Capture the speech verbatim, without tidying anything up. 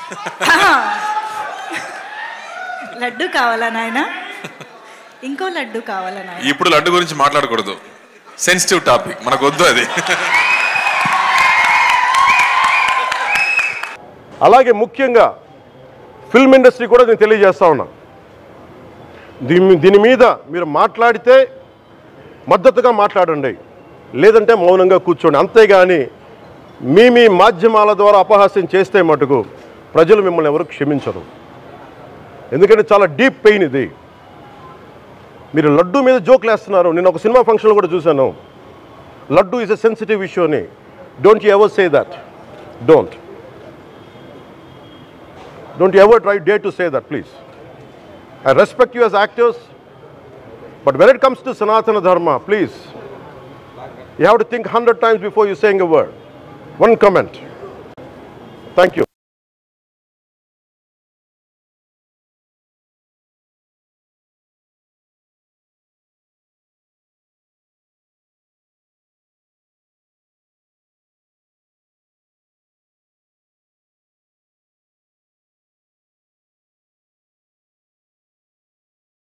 లడ్డు కావాలా నాయన? ఇంకో లడ్డు కావాలా నాయన? ఇప్పుడు లడ్డు గురించి మాట్లాడకూడదు, సెన్సిటివ్ టాపిక్, మనకు వద్దు అది. అలాగే ముఖ్యంగా ఫిల్మ్ ఇండస్ట్రీ కూడా నేను తెలియజేస్తా ఉన్నా, దీని దీని మీద మీరు మాట్లాడితే మద్దతుగా మాట్లాడండి, లేదంటే మౌనంగా కూర్చోండి. అంతేగాని మీ మీ మాధ్యమాల ద్వారా అపహాస్యం చేస్తే మటుకు ప్రజలు మిమ్మల్ని ఎవరు క్షమించరు. ఎందుకంటే చాలా డీప్ పెయిన్ ఇది. మీరు లడ్డు మీద జోక్లు వేస్తున్నారు. నేను ఒక సినిమా ఫంక్షన్లో కూడా చూశాను, laddu is a sensitive issue అని. Don't you ever say that. Don't don't you ever try day to say that, please. I respect you as actors, but when it comes to Sanatana Dharma, please, you have to think a hundred times before you saying a word. One comment. Thank you.